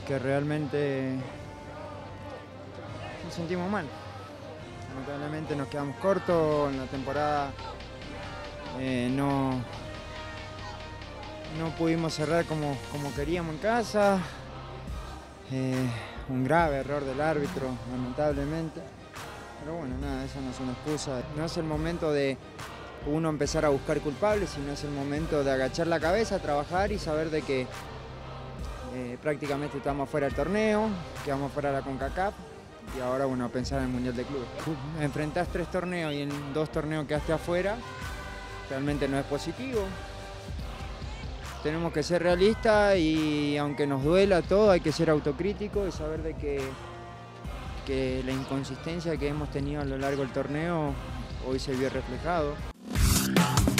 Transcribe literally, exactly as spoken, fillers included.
que realmente nos sentimos mal. Lamentablemente nos quedamos cortos en la temporada, eh, no, no pudimos cerrar como, como queríamos en casa, eh, un grave error del árbitro, lamentablemente, pero bueno, nada, eso no es una excusa, no es el momento de uno empezar a buscar culpables, sino es el momento de agachar la cabeza, trabajar y saber de que eh, prácticamente estamos fuera del torneo, quedamos fuera de la CONCACAF. Y ahora, bueno, pensar en el Mundial de Clubes. Enfrentás tres torneos y en dos torneos quedaste afuera, realmente no es positivo. Tenemos que ser realistas y aunque nos duela todo, hay que ser autocríticos y saber de que, que la inconsistencia que hemos tenido a lo largo del torneo hoy se vio reflejado.